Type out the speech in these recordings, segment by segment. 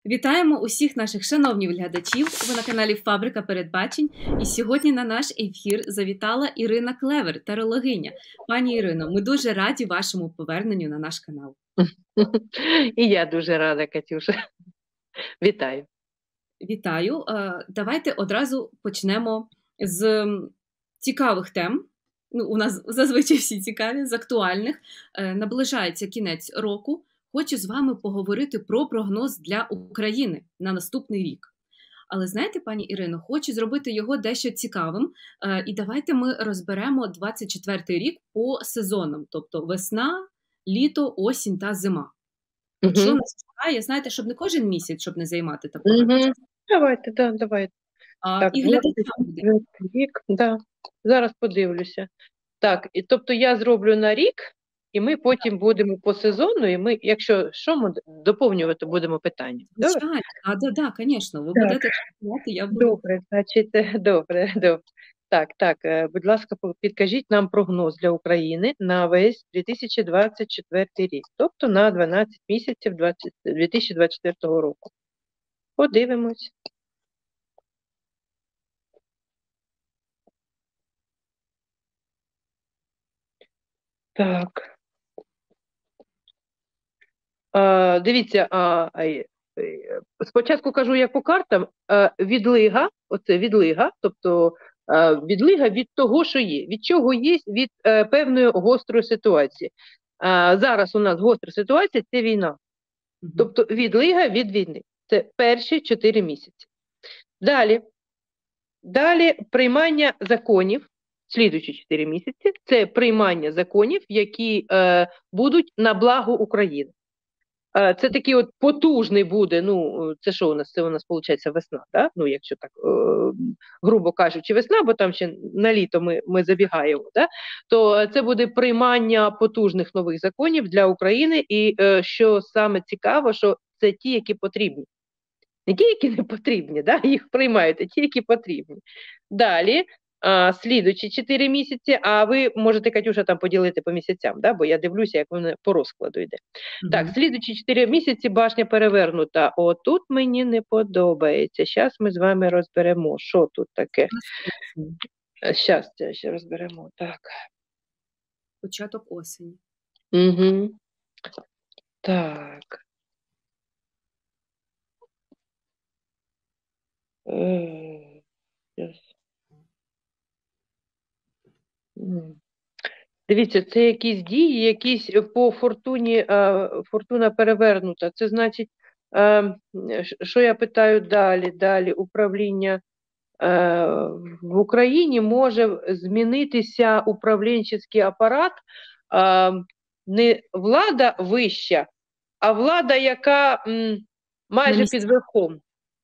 Вітаємо усіх наших шановних глядачів. Ви на каналі Фабрика передбачень. І сьогодні на наш ефір завітала Ірина Клевер, тарологиня. Пані Ірино, ми дуже раді вашому поверненню на наш канал. І я дуже рада, Катюша. Вітаю. Вітаю. Давайте одразу почнемо з цікавих тем. У нас зазвичай всі цікаві, з актуальних. Наближається кінець року. Хочу з вами поговорити про прогноз для України на наступний рік. Але знаєте, пані Ірино, хочу зробити його дещо цікавим. І давайте ми розберемо 24-й рік по сезонам. Тобто весна, літо, осінь та зима. Що нас чекає, знаєте, щоб не кожен місяць, щоб не займати такого. Давайте, давайте. Так, і глядачам рік, зараз подивлюся. Так, і тобто я зроблю на рік, і ми потім будемо по сезону, і ми, якщо що, ми доповнювати будемо питання. Звичайно, так, звісно, ви будете читати, я буду. Добре, значить, добре. Так, будь ласка, підкажіть нам прогноз для України на весь 2024 рік, тобто на 12 місяців 2024 року. Подивимось. Так. Дивіться, спочатку кажу, як по картам, відлига, тобто відлига від того, що є. Від чого є? Від певної гострої ситуації. Зараз у нас гостра ситуація – це війна. Тобто відлига від війни. Це перші 4 місяці. Далі приймання законів, слідуючі 4 місяці, це приймання законів, які будуть на благо України. Це такий от потужний буде, це що у нас? Це у нас, виходить, весна, да? Якщо так, грубо кажучи, весна, бо там ще на літо ми забігаємо, да? То це буде приймання потужних нових законів для України, і що саме цікаво, що це ті, які потрібні. Не ті, які не потрібні, да? Їх приймають, а ті, які потрібні. Далі, слідуючі 4 місяці, а ви можете, Катюша, там поділити по місяцям, да? Бо я дивлюся, як воно по розкладу йде. Так, слідуючі 4 місяці башня перевернута. Отут мені не подобається. Зараз ми з вами розберемо, що тут таке. Зараз ще розберемо, так. Початок осені. Так. Дивіться, це якісь дії, якісь по фортуні, фортуна перевернута. Це значить, що я питаю далі, управління в Україні може змінитися управлінчий апарат, не влада вища, а влада, яка майже під верхом.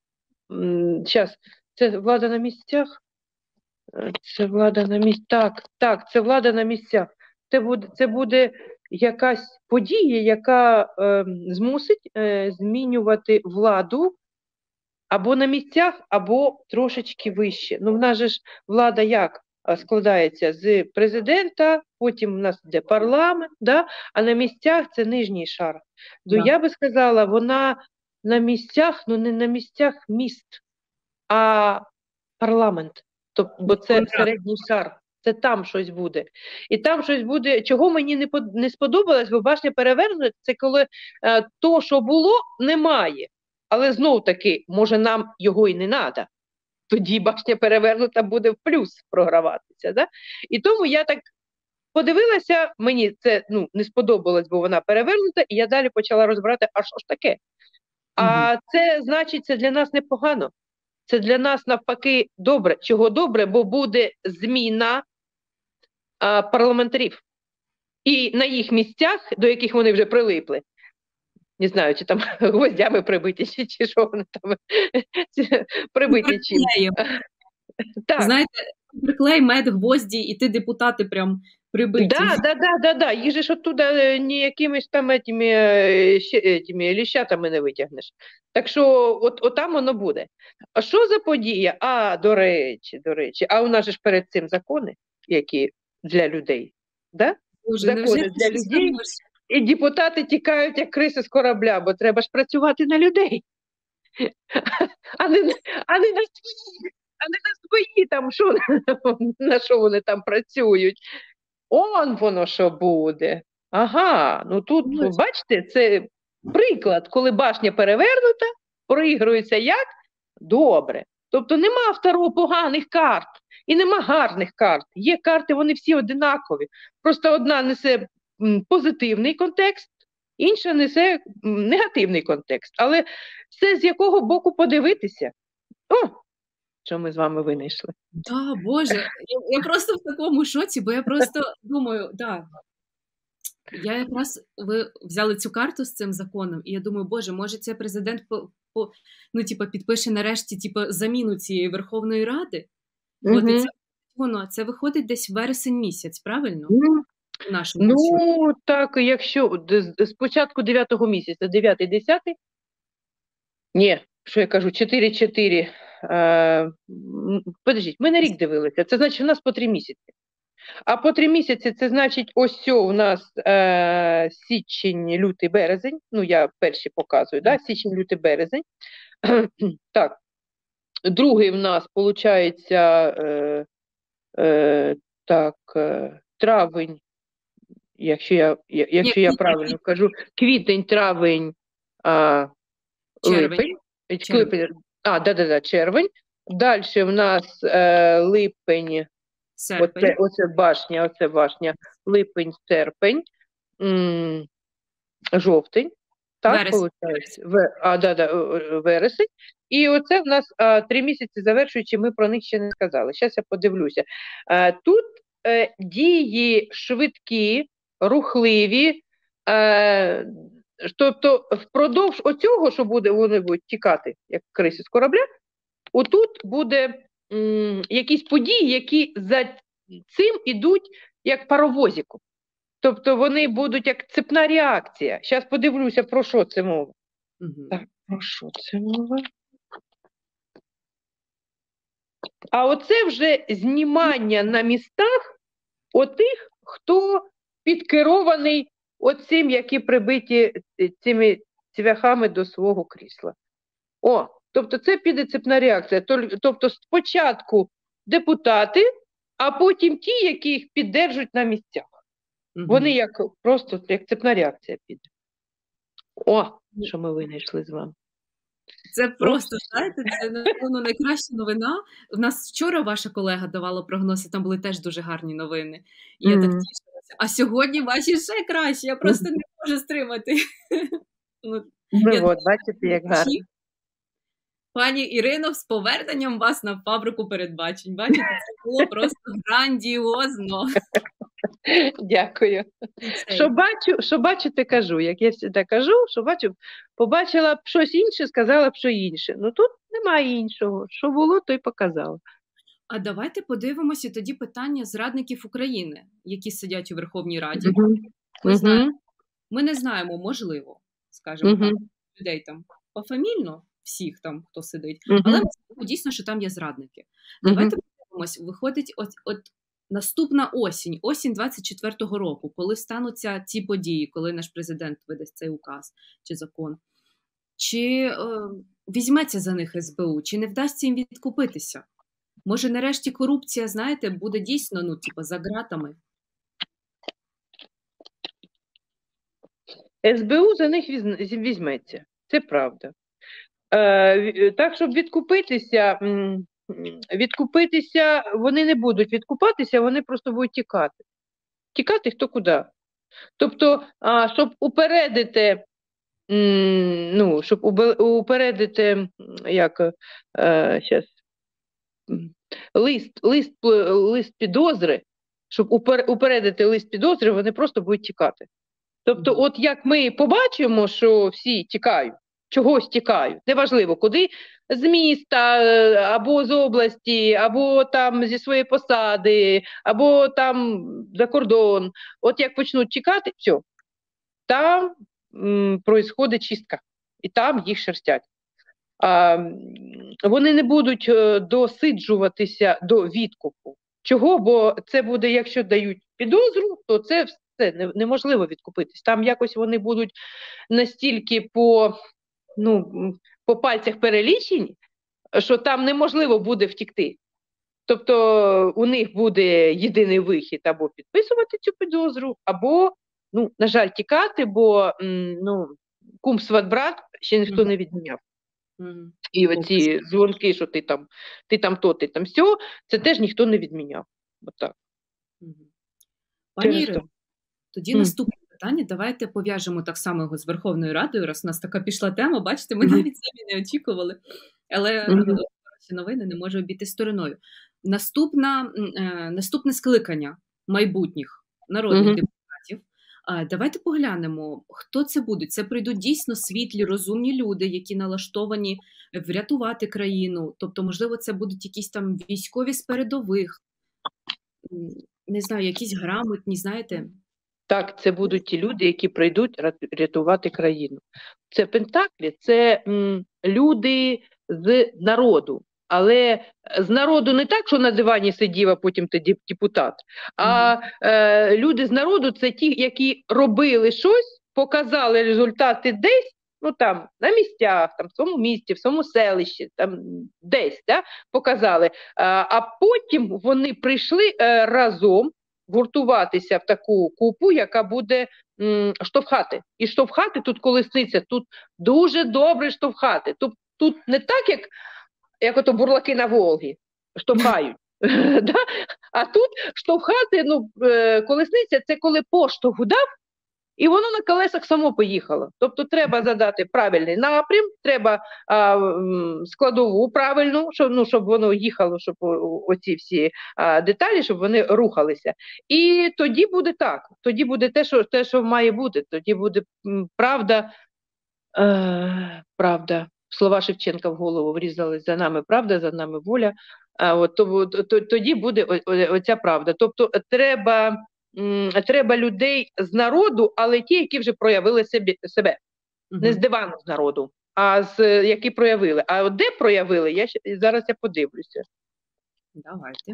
Зараз, це влада на місцях? Це влада на місцях. Так, це влада на місцях. Це буде якась подія, яка змусить змінювати владу або на місцях, або трошечки вище. В нас же ж влада як складається з президента, потім в нас йде парламент, да? А на місцях це нижній шар. Я би сказала, вона на місцях, не на місцях міст, а парламент. Бо це середній шар, це там щось буде. І там щось буде, чого мені не сподобалось, бо башня перевернута, це коли то, що було, немає. Але знов-таки, може нам його і не треба. Тоді башня перевернута буде в плюс програватися. Да? І тому я так подивилася, мені це не сподобалось, бо вона перевернута, і я далі почала розбирати, а що ж таке? А це, значить, це для нас непогано. Це для нас, навпаки, добре. Чого добре? Бо буде зміна парламентарів. І на їх місцях, до яких вони вже прилипли, не знаю, чи там гвоздями прибиті, чи що вони там прибиті чим. Так. Знаєте, приклей, мед, гвозді, і ти депутати прям прибиті. Да. Їх же ж оттуда не якимись там ліщатами не витягнеш. Так що от там воно буде. А що за подія? До речі. А у нас же ж перед цим закони, які для людей. Да? Закони для людей. І депутати тікають, як криси з корабля, бо треба ж працювати на людей. А не, а не на свої, а не на свої там, що, на що вони там працюють. Он воно що буде. Ага, ну тут, бачите, це приклад, коли башня перевернута, проігрується як? Добре. Тобто нема второго поганих карт і нема гарних карт. Є карти, вони всі одинакові. Просто одна несе позитивний контекст, інша несе негативний контекст. Але все з якого боку подивитися. О, що ми з вами винайшли. Да, Боже, я просто в такому шоці, бо я просто думаю, да. Я якраз, ви взяли цю карту з цим законом, і я думаю, Боже, може це президент підпише нарешті заміну цієї Верховної Ради? От і це виходить десь вересень місяць, правильно? Ну, так, якщо з початку 9-го місяця, 9-й, 10-й, ні, що я кажу, 4-4, подождіть, ми на рік дивилися, це значить у нас по 3 місяці. А по 3 місяці це значить ось у нас січень, лютий, березень, ну я перші показую, да? Січень, лютий, березень. Так, другий в нас, виходить, травень, якщо я правильно кажу, квітень, травень, липень. Червень. Далі в нас липень, оце башня, липень, серпень, жовтень, так, виходить, вересень. І оце в нас 3 місяці завершуючи, ми про них ще не сказали. Зараз я подивлюся. Тут дії швидкі, рухливі, тобто впродовж оцього, що вони будуть тікати, як криси з корабля, отут буде якісь події, які за цим ідуть як паровозику. Тобто вони будуть як цепна реакція. Зараз подивлюся, про що це мова. Так, про що це мова? А оце вже знімання на містах отих, хто підкерований оцим, які прибиті цими цвяхами до свого крісла. Тобто це піде цепна реакція. Тобто спочатку депутати, а потім ті, які їх піддержують на місцях. Вони просто як цепна реакція піде. Що ми винайшли з вами. Це просто, знаєте, це, напевно, найкраща новина. У нас вчора ваша колега давала прогнози, там були теж дуже гарні новини. І я так тішилася. А сьогодні ваші ще краще, я просто не можу стримати. Бачите, як гарно. Пані Ірино, з поверненням вас на фабрику передбачень. Бачите, це було просто грандіозно. Дякую. Що бачу, те кажу. Як я завжди кажу, що бачу, побачила б щось інше, сказала б що інше. Ну тут немає іншого. Що було, то й показала. А дай подивимося тоді питання зрадників України, які сидять у Верховній Раді. Ми не знаємо, можливо, скажімо так, людей там пофамільно, всіх там, хто сидить, але ми знаємо дійсно, що там є зрадники. Давайте подивимось, виходить от наступна осінь 24-го року, коли стануться ці події, коли наш президент видасть цей указ чи закон, чи візьметься за них СБУ, чи не вдасться їм відкупитися? Може, нарешті корупція, знаєте, буде дійсно, за ґратами? СБУ за них візьметься, це правда. Так, щоб відкупитися, вони не будуть відкупатися, вони просто будуть тікати. Тікати хто куди. Тобто, щоб упередити, лист підозри, щоб упередити лист підозри, вони просто будуть тікати. Тобто, от як ми побачимо, що всі тікають, чогось тікають, неважливо куди, з міста, або з області, або там зі своєї посади, або там за кордон. От як почнуть тікати, все, там происходить чистка, і там їх шерстять. Вони не будуть досиджуватися до відкупу. Чого? Бо це буде, якщо дають підозру, то це все неможливо відкупитись. Там якось вони будуть настільки по пальцях перелічені, що там неможливо буде втікти. Тобто у них буде єдиний вихід або підписувати цю підозру, або, ну, на жаль, тікати, бо ну, кум сват-брат ще ніхто не відміняв. І оці дзвонки, що ти там то, ти там сьо, це теж ніхто не відміняв. Отак. Пані Ірино, тоді наступне питання. Давайте пов'яжемо так само його з Верховною Радою, раз у нас така пішла тема, бачите, ми навіть самі не очікували, але хороші новини не може обійти стороною. Наступне скликання майбутніх народних депутатів. Давайте поглянемо, хто це буде. Це прийдуть дійсно світлі, розумні люди, які налаштовані врятувати країну. Тобто, можливо, це будуть якісь там військові з передових, не знаю, якісь грамотні, знаєте. Так, це будуть ті люди, які прийдуть рятувати країну. Це пентаклі, це люди з народу. Але з народу не так, що на дивані сидів, а потім ти депутат. А люди з народу – це ті, які робили щось, показали результати десь, ну там, на місцях, там, в своєму місті, в своєму селищі, там, десь, да, показали. А потім вони прийшли разом гуртуватися в таку купу, яка буде штовхати. І штовхати тут колесниця, тут дуже добре штовхати. Тут не так, як ото бурлаки на Волгі штовхають. А тут штовхати, колесниця – це коли поштовх дав, і воно на колесах само поїхало. Тобто треба задати правильний напрям, треба складову правильну, щоб воно їхало, щоб оці всі деталі, щоб вони рухалися. І тоді буде так, тоді буде те, що має бути, тоді буде правда, правда. Слова Шевченка в голову врізались: за нами правда, за нами воля. Тоді буде оця правда. Тобто треба людей з народу, але ті, які вже проявили себе. Не з дивану з народу, а які проявили. А от де проявили, зараз я подивлюся. Давайте.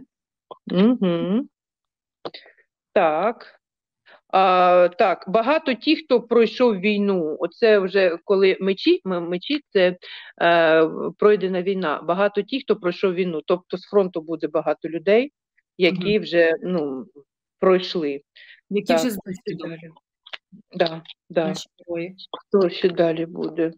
Так. Так, багато ті, хто пройшов війну, оце вже коли мечі це пройдена війна, багато ті, хто пройшов війну, тобто з фронту буде багато людей, які вже пройшли. Які вже з досвідом. Да. Хто ще далі буде?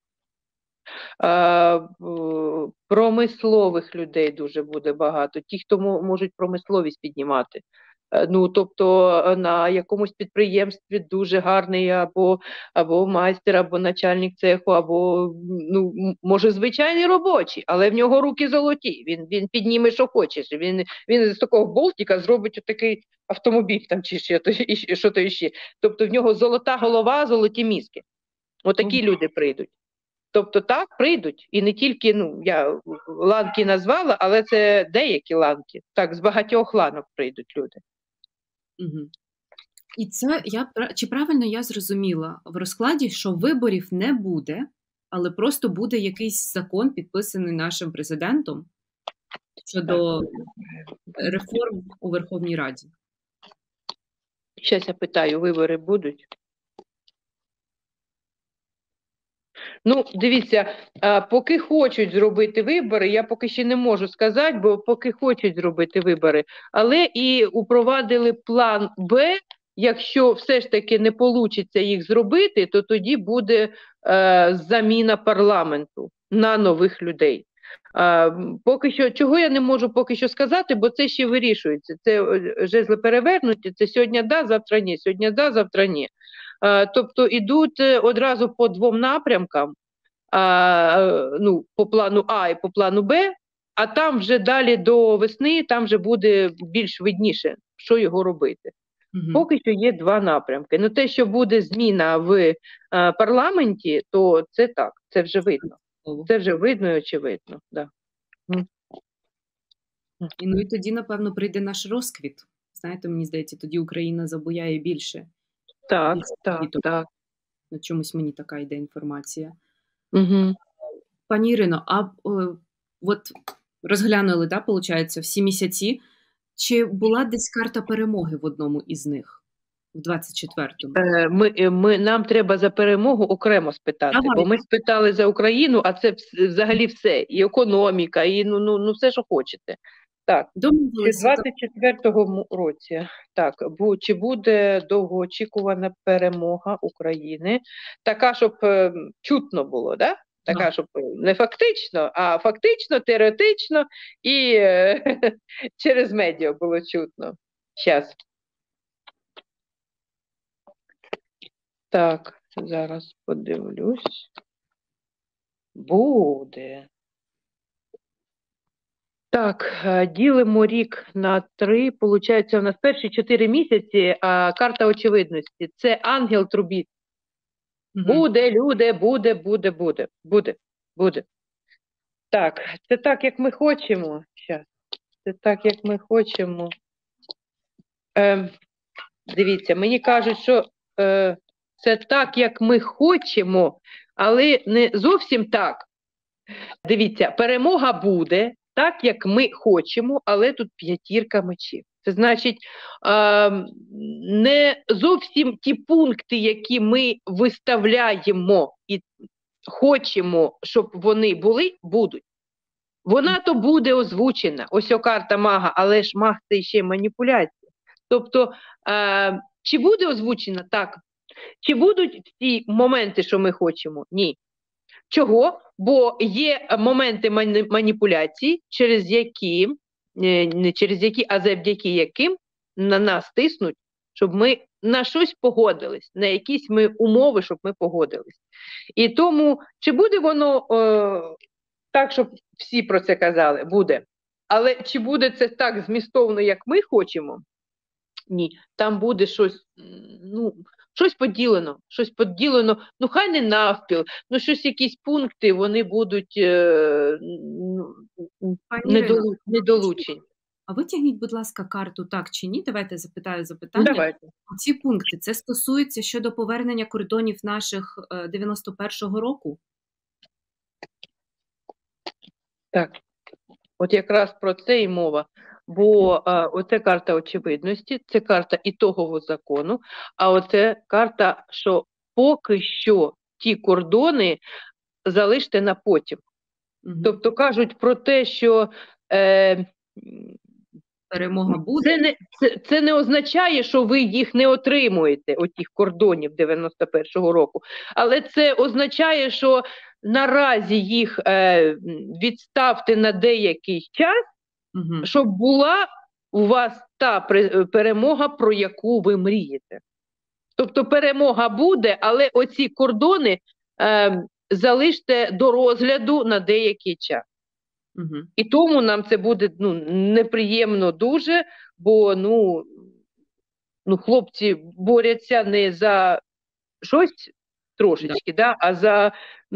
Промислових людей дуже буде багато, ті, хто можуть промисловість піднімати. Тобто на якомусь підприємстві дуже гарний або майстер, або начальник цеху, або, може, звичайний робочий, але в нього руки золоті, він підніме, що хочеш, він з такого болтика зробить такий автомобіль там, чи що то ще. Тобто в нього золота голова, золоті мізки. Отакі люди прийдуть. Тобто так, прийдуть, і не тільки, я ланки назвала, але це деякі ланки, так, з багатьох ланок прийдуть люди. І це, чи правильно я зрозуміла в розкладі, що виборів не буде, але просто буде якийсь закон, підписаний нашим президентом щодо реформ у Верховній Раді? Зараз я питаю, вибори будуть? Дивіться, поки хочуть зробити вибори, я поки ще не можу сказати, бо поки хочуть зробити вибори, але і упровадили план Б, якщо все ж таки не вийде їх зробити, то тоді буде заміна парламенту на нових людей. Поки що, чого я не можу поки що сказати, бо це ще вирішується. Це жезли перевернуті, це сьогодні да, завтра ні, сьогодні да, завтра ні. Тобто йдуть одразу по двом напрямкам, по плану А і по плану Б, а там вже далі до весни, там вже буде більш видніше, що його робити. Поки що є два напрямки. Те, що буде зміна в парламенті, то це так, це вже видно. Це вже видно і очевидно. Да. І тоді, напевно, прийде наш розквіт. Знаєте, мені здається, тоді Україна забуяє більше. Так. На чомусь мені така йде інформація. Угу. Пані Ірино, от розглянули, виходить, всі місяці. Чи була десь карта перемоги в одному із них? в 24-му? Нам треба за перемогу окремо спитати, бо ми спитали за Україну, а це взагалі все. І економіка, і все, що хочете. Так, в 24-му році, так, чи буде довгоочікувана перемога України, така, щоб чутно було, да? Така, щоб не фактично, а фактично, теоретично і через медіа було чутно. Щас. Так, зараз подивлюсь. Буде. Так, ділимо рік на 3. Получається, у нас перші 4 місяці, а карта очевидності. Це ангел трубіт. Буде, люди, буде. Так, це так, як ми хочемо. Щас. Це так, як ми хочемо. Дивіться, мені кажуть, що це так, як ми хочемо, але не зовсім так. Дивіться, перемога буде так, як ми хочемо, але тут 5 мечів. Це значить, не зовсім ті пункти, які ми виставляємо і хочемо, щоб вони були, будуть. Вона то буде озвучена. Ось карта мага, але ж маг – це ще маніпуляція. Тобто, чи буде озвучена? Так. Чи будуть ті моменти, що ми хочемо? Ні. Чого? Бо є моменти маніпуляції, не через які, а завдяки яким на нас тиснуть, щоб ми на щось погодились, на якісь умови, щоб ми погодились. І тому, чи буде воно так, щоб всі про це казали? Буде. Але чи буде це так змістовно, як ми хочемо? Ні. Там буде щось, щось поділено, хай не навпіл, щось, якісь пункти, вони будуть недолучені. А витягніть, будь ласка, карту «Так чи ні». Давайте запитаю запитання. Давайте. Ці пункти, це стосується щодо повернення кордонів наших 91-го року? Так. От якраз про це і мова. Бо оце карта очевидності, це карта ітогового закону, а оце карта, що поки що ті кордони залиште на потім. Тобто кажуть про те, що перемога буде. Це не означає, що ви їх не отримуєте, отих кордонів 91-го року, але це означає, що наразі їх відставте на деякий час, щоб була у вас та перемога, про яку ви мрієте. Тобто перемога буде, але оці кордони залиште до розгляду на деякий час. І тому нам це буде неприємно дуже, бо хлопці борються не за щось трошечки, а за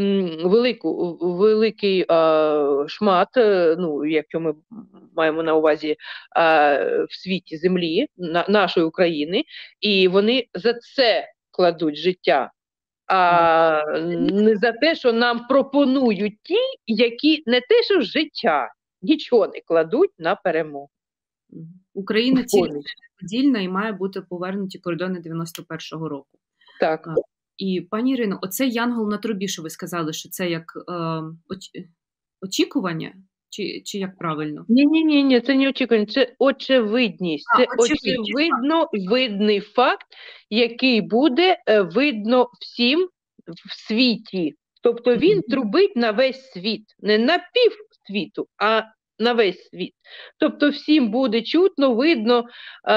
великий шмат, якщо ми маємо на увазі в світі землі, нашої України, і вони за це кладуть життя, а не за те, що нам пропонують ті, які не те, що життя, нічого не кладуть на перемогу. Україна тільки подільна і має бути повернуті кордони 91-го року. Так. І, пані Ірино, оцей янгол на трубі, що ви сказали, що це як очікування? Чи як правильно? Ні, це не очікування, це очевидність. Це видний факт, який буде видно всім в світі. Тобто він трубить на весь світ. Не на пів світу, а на весь світ. Тобто всім буде чутно, видно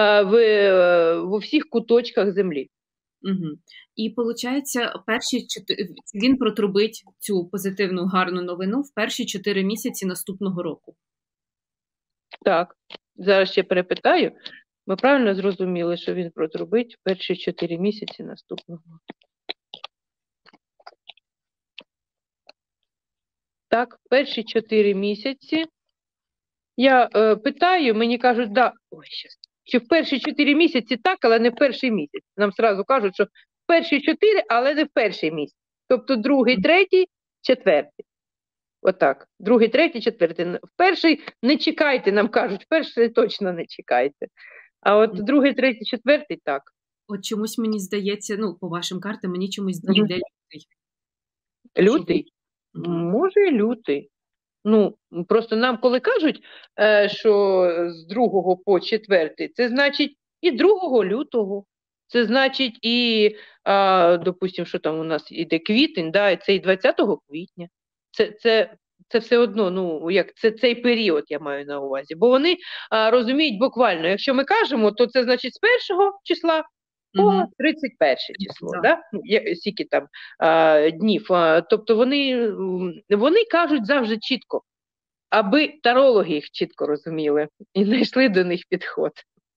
в всіх куточках землі. І, виходить, він протрубить цю позитивну, гарну новину в перші 4 місяці наступного року. Так. Зараз ще перепитаю. Ми правильно зрозуміли, що він протрубить в перші 4 місяці наступного року. Так, перші 4 місяці. Я питаю, мені кажуть, що в перші 4 місяці так, але не в перший місяць. Нам одразу кажуть, що в перші 4, але не в перший місяць. Тобто другий, третій, четвертий. Отак. Другий, третій, четвертий. В перший не чекайте, нам кажуть, в перший точно не чекайте. А от другий, третій, четвертий – так. От чомусь мені здається, ну, по вашим картам, мені чомусь йде лютий. Лютий? Мгм. Може, і лютий. Ну, просто нам коли кажуть, що з 2 по 4, це значить і 2 лютого, це значить і, допустимо, що там у нас іде квітень, да, і це і 20 квітня. Це все одно, ну, як це цей період я маю на увазі. Бо вони розуміють буквально, якщо ми кажемо, то це значить з 1 числа по Мгм. 31 число, Да. да? Ну, скільки там днів. Тобто вони кажуть завжди чітко, аби тарологи їх чітко розуміли і знайшли до них підход.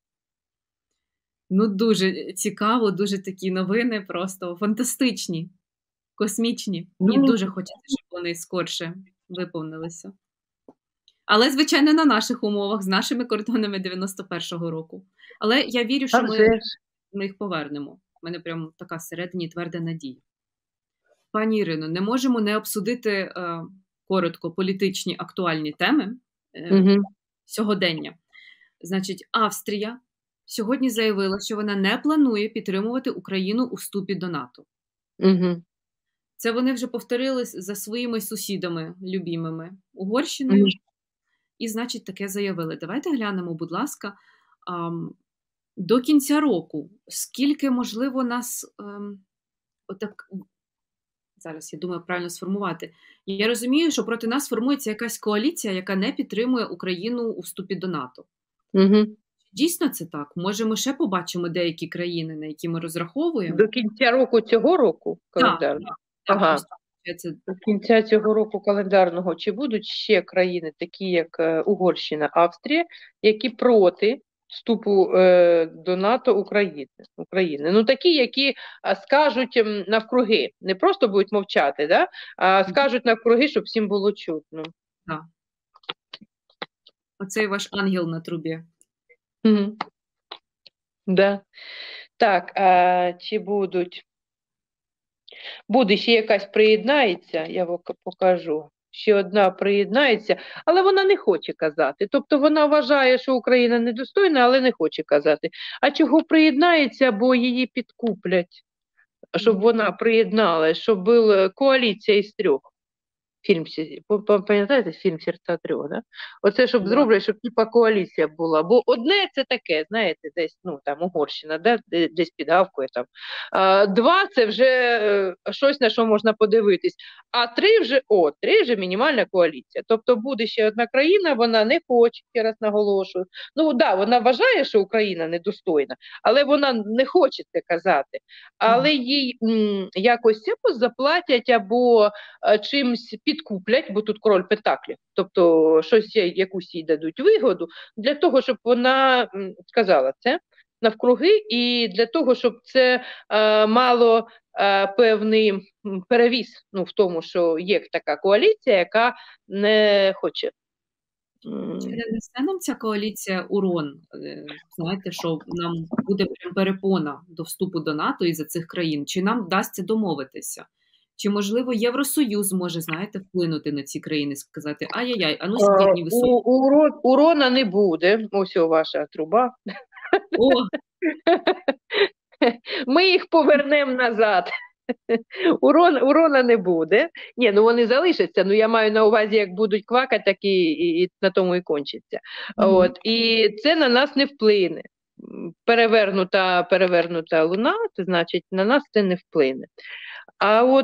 Ну, дуже цікаво, дуже такі новини, просто фантастичні, космічні. І Ну, дуже хочеться, щоб вони скорше виповнилися. Але, звичайно, на наших умовах, з нашими кордонами 91-го року. Але я вірю, що ми їх повернемо. У мене прям така всередині тверда надія. Пані Ірино, не можемо не обсудити коротко політичні актуальні теми сьогодення. Значить, Австрія сьогодні заявила, що вона не планує підтримувати Україну у вступі до НАТО. Це вони вже повторили за своїми сусідами любімими Угорщиною. І, значить, таке заявили. Давайте глянемо, будь ласка, до кінця року, скільки, можливо, нас отак, зараз, я думаю, правильно сформувати. Я розумію, що проти нас формується якась коаліція, яка не підтримує Україну у вступі до НАТО. Дійсно це так? Може, ми ще побачимо деякі країни, на які ми розраховуємо? До кінця року цього року календарного? Так, До кінця цього року календарного. Чи будуть ще країни, такі як Угорщина, Австрія, які проти вступу до НАТО України? Ну, такі, які скажуть навкруги, не просто будуть мовчати, да? А скажуть навкруги, щоб всім було чутно. Так. Оцей ваш ангел на трубі. Да. Так, чи будуть? Буде ще якась приєднається, я вам покажу. Ще одна приєднається, але вона не хоче казати. Тобто вона вважає, що Україна недостойна, але не хоче казати. А чого приєднається, бо її підкуплять, щоб вона приєдналась, щоб була коаліція із 3. Фільм, пам'ятаєте, фільм «Серця трьох», да? Оце, щоб зроблять, щоб типа коаліція була. Бо одне це таке, знаєте, десь, ну, там, Угорщина, да? Десь підгавкує там. 2 це вже щось, на що можна подивитись. А 3 вже мінімальна коаліція. Тобто буде ще одна країна, вона не хоче, ще раз наголошую. Ну, да, вона вважає, що Україна недостойна, але вона не хоче це казати. Але їй якось заплатять або чимсь підкуплять, бо тут король пентаклів, тобто щось якусь їй дадуть вигоду, для того, щоб вона сказала це навкруги, і для того, щоб це мало певний перевіз, ну, в тому, що є така коаліція, яка не хоче. Чи не несе нам ця коаліція урон? Знаєте, що нам буде прям перепона до вступу до НАТО із-за цих країн? Чи нам вдасться домовитися? Чи, можливо, Євросоюз може, знаєте, вплинути на ці країни, сказати, ай-яй-яй, а ну сидіть не високі. Урона не буде, ось ваша труба. О! Ми їх повернемо назад. Урона не буде. Ні, ну вони залишаться, ну я маю на увазі, як будуть квакати, так і на тому і кончиться. От, і це на нас не вплине. Перевернута луна, це значить, на нас це не вплине. А от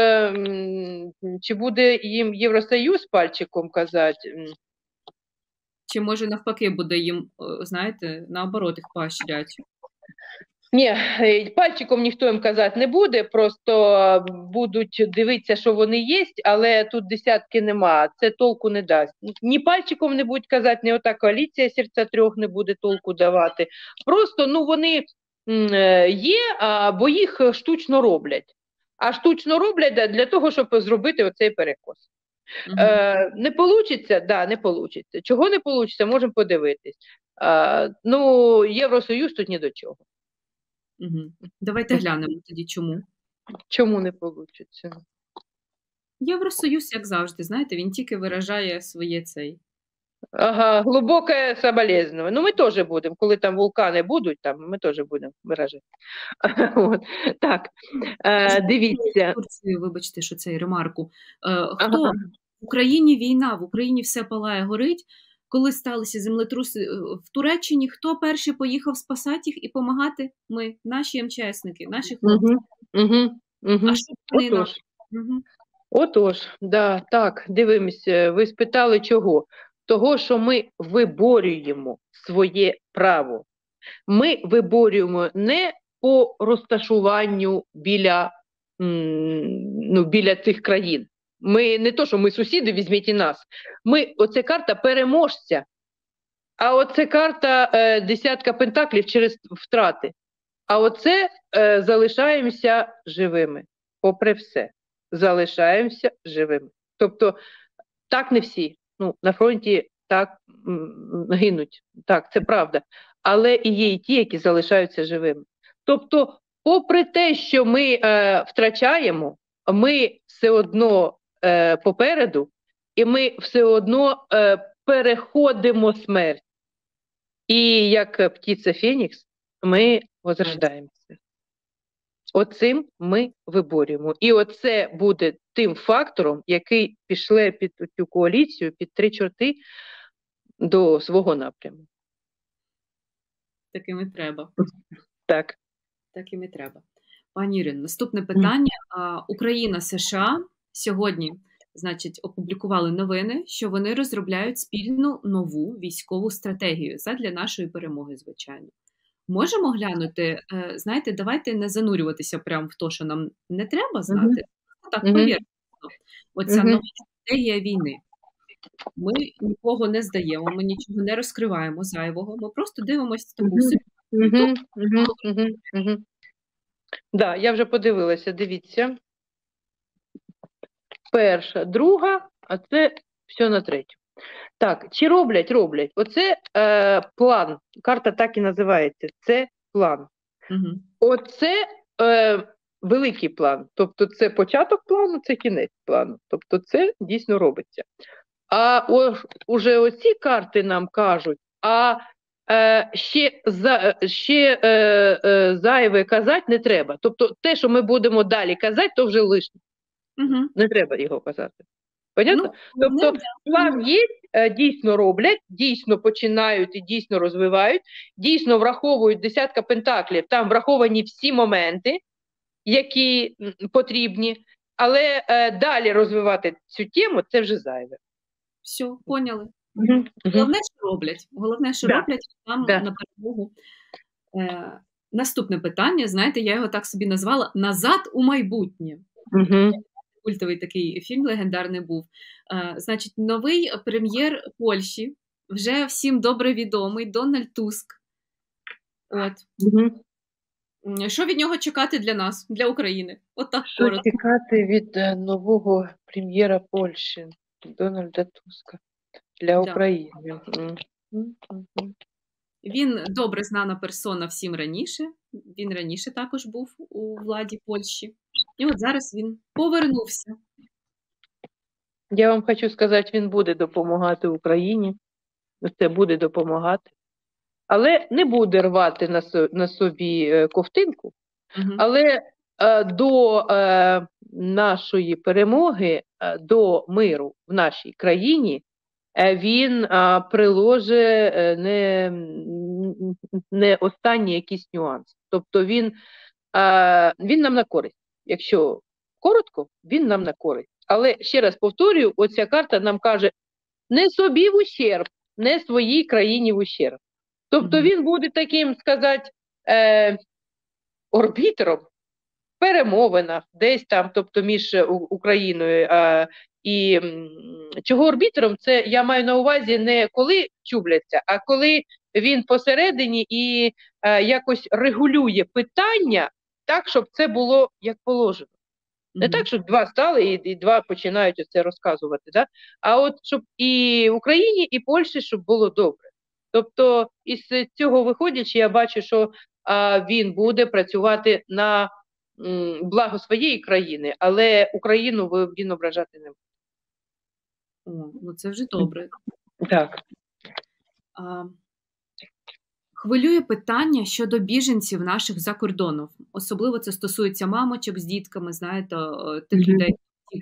чи буде їм Євросоюз пальчиком казати? Чи може навпаки буде їм, знаєте, наоборот їх поощрять? Ні, пальчиком ніхто їм казати не буде, просто будуть дивитися, що вони є, але тут десятки нема, це толку не дасть. Ні пальчиком не будуть казати, ні ота коаліція «Серця трьох» не буде толку давати. Просто, ну, вони є, бо їх штучно роблять. А штучно роблять для того, щоб зробити оцей перекос. Не получиться? Да, не получиться. Чого не получиться, можемо подивитись. Ну, Євросоюз тут ні до чого. Давайте глянемо тоді, чому. Чому не получиться? Євросоюз, як завжди, знаєте, він тільки виражає своє Ага, глибоке соболезнование. Ну, ми теж будемо, коли там вулкани будуть, там, ми теж будемо виражати. От. Так, дивіться. Турцію, вибачте, що цей ремарку. Ага. Хто в Україні війна, в Україні все палає, горить. Коли сталися землетруси в Туреччині, хто перший поїхав спасати їх і допомагати? Ми, наші МЧСники, наші хлопці. А що вони нам? Отож, да, так, дивимося, ви спитали чого? Того, що ми виборюємо своє право. Ми виборюємо не по розташуванню біля цих країн. Ми не то, що ми сусіди, візьміть і нас. Оце карта переможця, а оце карта десятка пентаклів через втрати. А оце залишаємося живими, попри все. Залишаємося живими. Тобто, так не всі. Ну, на фронті так гинуть. Так, це правда. Але і є і ті, які залишаються живими. Тобто, попри те, що ми втрачаємо, ми все одно попереду, і ми все одно переходимо смерть. І як птиця Фенікс, ми возрождаємося. Оцим ми виборюємо. І оце буде тим фактором, який пішле під цю коаліцію, під 3 чорти до свого напряму. Таким і треба. Так. Таким і треба. Пані Ірино, наступне питання. Україна, США сьогодні, значить, опублікували новини, що вони розробляють спільну нову військову стратегію задля нашої перемоги, звичайно. Можемо глянути, знаєте, давайте не занурюватися прямо в те, що нам не треба знати. Так, повірно. Оця нова стратегія війни. Ми нікого не здаємо, ми нічого не розкриваємо зайвого, ми просто дивимося таку собі. Да, я вже подивилася, дивіться. Перша, друга, а це все на третю. Так, чи роблять? Роблять. Оце план. Карта так і називається. Це план. Оце великий план. Тобто це початок плану, це кінець плану. Тобто це дійсно робиться. А уже оці карти нам кажуть, ще зайве казати не треба. Тобто те, що ми будемо далі казати, то вже лишнє. Не треба його казати. Понятно? Тобто план є, дійсно роблять, дійсно починають і дійсно розвивають, дійсно враховують десятка пентаклів, там враховані всі моменти, які потрібні, але далі розвивати цю тему – це вже зайве. Все, поняли. Головне, що роблять. Головне, що роблять нам на перемогу. Наступне питання, знаєте, я його так собі назвала «Назад у майбутнє». Культовий такий фільм легендарний був. Значить, новий прем'єр Польщі, вже всім добре відомий, Дональд Туск. От. Що від нього чекати для нас, для України? От так що коротко. Чекати від нового прем'єра Польщі, Дональда Туска, для України? Він добре знана персона всім раніше. Він раніше також був у владі Польщі. І от зараз він повернувся. Я вам хочу сказати, він буде допомагати Україні. Це буде допомагати. Але не буде рвати на собі ковтинку. Але до нашої перемоги, до миру в нашій країні, він приложить не останній якийсь нюанс. Тобто він нам на користь. Якщо коротко, він нам на користь. Але, ще раз повторюю, оця карта нам каже, не собі в ущерб, не своїй країні в ущерб. Тобто він буде таким, сказати, орбітером в перемовинах, десь там, тобто між Україною і чого орбітером, це я маю на увазі не коли чубляться, а коли він посередині і якось регулює питання так, щоб це було як положено. Не так, щоб два стали і два починають оце розказувати, да? А от щоб і Україні, і Польщі, щоб було добре. Тобто із цього виходячи, я бачу, що він буде працювати на благо своєї країни, але Україну він ображати не буде. Ну це вже добре. Так. Хвилює питання щодо біженців наших за кордоном. Особливо це стосується мамочок з дітками, знаєте, тих людей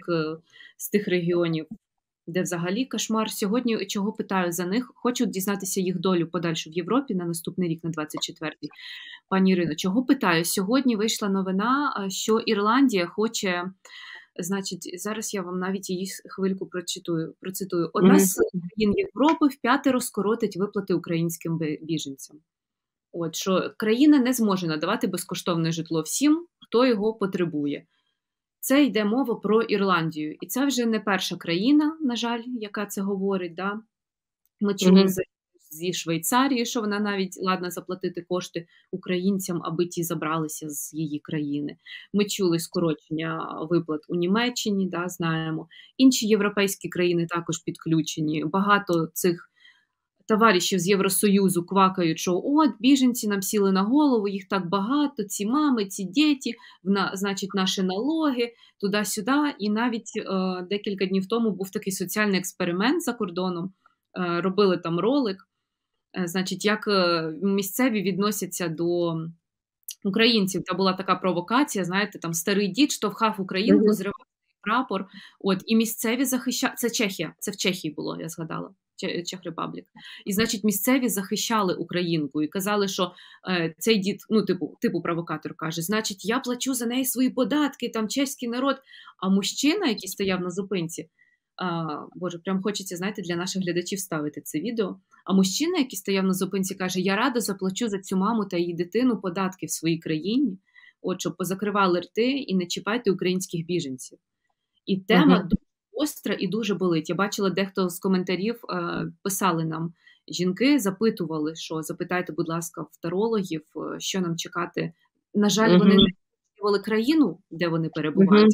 з тих регіонів, де взагалі кошмар. Сьогодні чого питаю за них? Хочу дізнатися їх долю подальшу в Європі на наступний рік, на 24-й. Пані Ірино, чого питаю? Сьогодні вийшла новина, що Ірландія хоче, значить, зараз я вам навіть її хвильку процитую. Одна з країн Європи вп'ятеро скоротить виплати українським біженцям. От, що країна не зможе надавати безкоштовне житло всім, хто його потребує. Це йде мова про Ірландію. І це вже не перша країна, на жаль, яка це говорить. Да? Ми чули зі Швейцарії, що вона навіть ладна заплатити кошти українцям, аби ті забралися з її країни. Ми чули скорочення виплат у Німеччині, да, знаємо. Інші європейські країни також підключені. Багато цих товаришів з Євросоюзу квакають, що от, біженці нам сіли на голову, їх так багато, ці мами, ці діти, значить, наші налоги, туди-сюди. І навіть декілька днів тому був такий соціальний експеримент за кордоном, робили там ролик, значить, як місцеві відносяться до українців. Та була така провокація, знаєте, там старий дід штовхав українку, зривав прапор, от, і місцеві захищали, це Чехія, це в Чехії було, я згадала. Чех Репаблік. І, значить, місцеві захищали українку і казали, що цей дід, ну, типу провокатор каже, значить, я плачу за неї свої податки, там чеський народ. А мужчина, який стояв на зупинці, боже, прям хочеться, знаєте, для наших глядачів ставити це відео, а мужчина, який стояв на зупинці, каже, я радо заплачу за цю маму та її дитину податки в своїй країні, от, щоб позакривали рти і не чіпайте українських біженців. І тема дуже остра і дуже болить. Я бачила, дехто з коментарів писали нам, жінки запитували, що запитайте, будь ласка, в тарологів, що нам чекати. На жаль, вони не змінювали країну, де вони перебувають.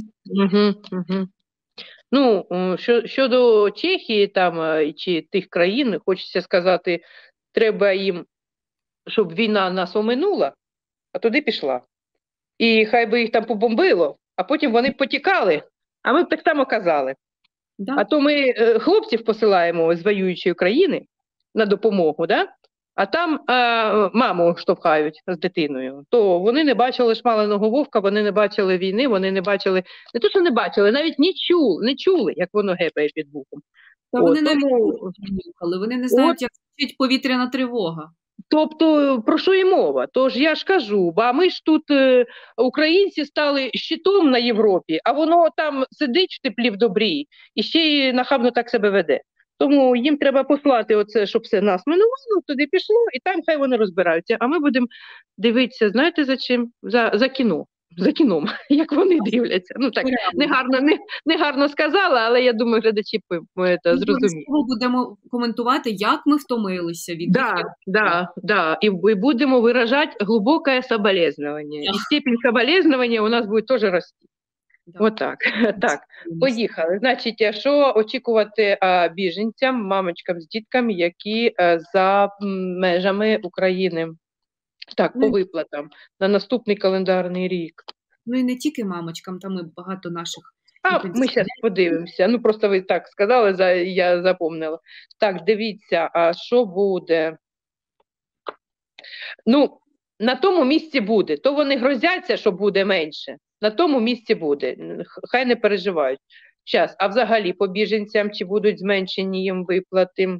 Ну, щодо Чехії там, чи тих країн, хочеться сказати, треба їм, щоб війна нас оминула, а туди пішла. І хай би їх там побомбило, а потім вони потікали, а ми б так само казали. Да. А то ми хлопців посилаємо з воюючої країни на допомогу, да? А там маму штовхають з дитиною. То вони не бачили шмаленого вовка, вони не бачили війни, вони не бачили, не то, що не бачили, навіть не чули, як воно гепає під вухом. Та вони навіть не нюхали, вони не знають, як звучить повітряна тривога. Тобто, про що і мова? Тож я ж кажу, бо ми ж тут, українці, стали щитом на Європі, а воно там сидить в теплі в добрі і ще й нахабно так себе веде. Тому їм треба послати оце, щоб все нас минуло, туди пішло, і там хай вони розбираються. А ми будемо дивитися, знаєте, за чим? За кіно. За кіном, як вони дивляться. Ну так, негарно сказала, але я думаю, глядачі зрозуміють. Ми будемо коментувати, як ми втомилися від Да. І будемо виражати глибоке соболезновання. І степень соболезновання у нас буде теж рости. Отак. Так, поїхали. Значить, що очікувати біженцям, мамочкам з дітками, які за межами України? Так, по виплатам на наступний календарний рік. Ну і не тільки мамочкам, там і багато наших. Ми зараз подивимося. Ну, просто ви так сказали, я запомнила. Так, дивіться, а що буде? Ну, на тому місці буде. То вони грозяться, що буде менше. На тому місці буде. Хай не переживають. Зараз, а взагалі по біженцям, чи будуть зменшені їм виплати?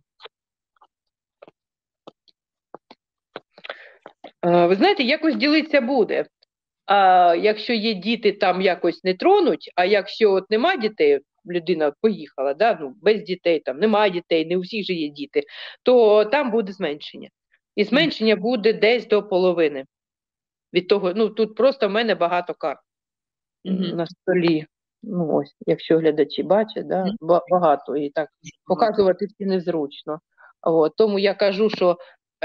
Ви знаєте, якось ділитися буде. Якщо є діти, там якось не тронуть, а якщо от нема дітей, людина поїхала, да, ну, без дітей, там немає дітей, не у всіх же є діти, то там буде зменшення. І зменшення буде десь до половини. Від того, ну, тут просто в мене багато карт на столі. Ну, ось, якщо глядачі бачать, да, багато. І так показувати всі незручно. От, тому я кажу, що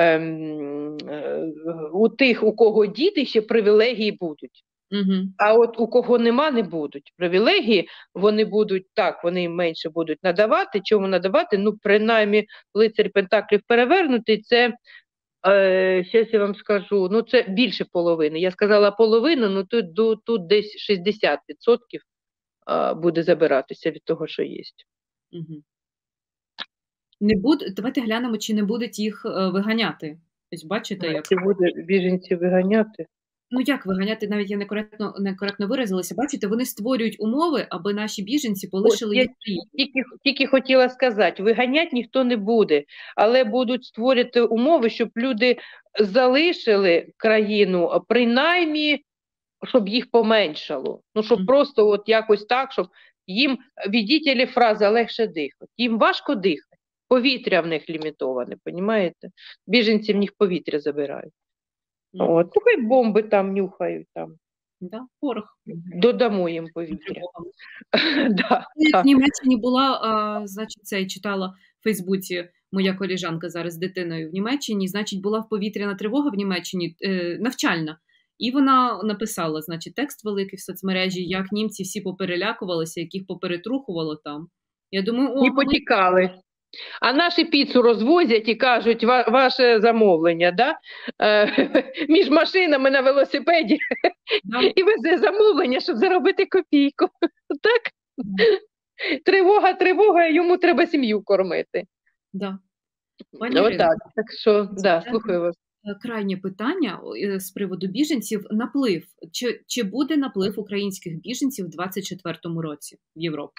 у тих, у кого діти, ще привілегії будуть. А от у кого нема, не будуть. Привілегії, вони будуть, так, вони менше будуть надавати. Чому надавати? Ну, принаймні, лицар Пентаклів перевернутий, це, зараз я вам скажу, ну, це більше половини. Я сказала половину, ну, тут десь 60% буде забиратися від того, що є. Не буде, давайте глянемо, чи не будуть їх виганяти. Ось бачите, як. Чи буде біженців виганяти? Ну як виганяти, навіть я некоректно виразилася. Бачите, вони створюють умови, аби наші біженці полишили Я їх країну. тільки хотіла сказати, виганяти ніхто не буде, але будуть створити умови, щоб люди залишили країну, принаймні, щоб їх поменшало. Ну, щоб просто от якось так, щоб їм, віддітелі фрази, легше дихати. Їм важко дихати. Повітря в них лімітоване, розумієте? Біженці в них повітря забирають. От, ну, хай бомби там нюхають, там. Да, порох. Додамо їм повітря. Да, в Німеччині була, значить, це я читала в Фейсбуці, моя коліжанка зараз з дитиною в Німеччині, значить, була повітряна тривога в Німеччині, навчальна. І вона написала, значить, текст великий в соцмережі, як німці всі поперелякувалися, яких поперетрухувало там. Я думаю, і потікали. А наші піцу розвозять і кажуть, ваше замовлення, да? Між машинами на велосипеді, да. І везе замовлення, щоб заробити копійку. Так? Тривога, йому треба сім'ю кормити. Да. Отак, так що, да, слухаю вас. Крайнє питання з приводу біженців. Наплив. Чи буде наплив українських біженців у 2024 році в Європу?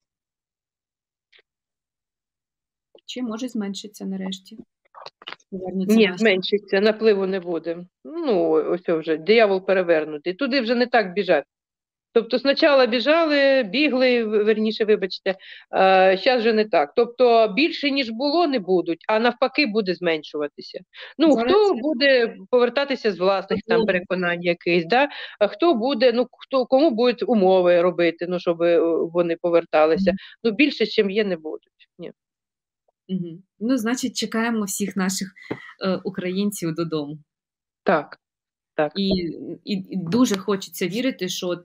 Чи може зменшиться нарешті? Ні, зменшиться, напливу не буде. Ну, ось вже, диявол перевернутий. Туди вже не так біжать. Тобто спочатку біжали, бігли, верніше, вибачте, зараз вже не так. Тобто більше, ніж було, не будуть, а навпаки буде зменшуватися. Ну, зараз хто буде повертатися з власних там переконань якихось, да? А хто буде, ну, кому будуть умови робити, ну, щоб вони поверталися. Ну, більше, ніж є, не будуть. Ні. Угу. Ну, значить, чекаємо всіх наших українців додому. Так. Так. І дуже хочеться вірити, що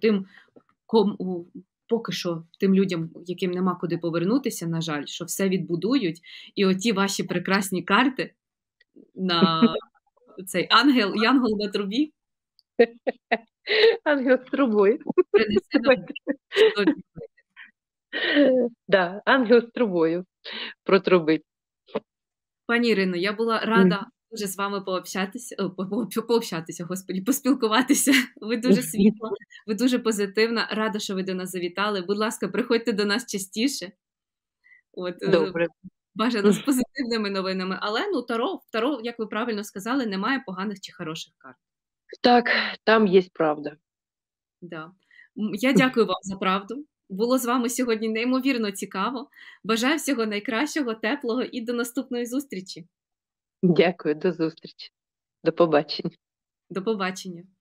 поки що тим людям, яким нема куди повернутися, на жаль, що все відбудують, і оті ваші прекрасні карти на цей янгол на трубі. Ангел з трубою. Принесе нам. Да, ангел з трубою протрубить. Пані Ірино, я була рада дуже з вами поспілкуватися. Ви дуже світла, ви дуже позитивна. Рада, що ви до нас завітали. Будь ласка, приходьте до нас частіше. От, добре. Бажано з позитивними новинами. Але, ну, Таро, як ви правильно сказали, немає поганих чи хороших карт. Так, там є правда. Да. Я дякую вам за правду. Було з вами сьогодні неймовірно цікаво. Бажаю всього найкращого, теплого і до наступної зустрічі. Дякую, до зустрічі. До побачення. До побачення.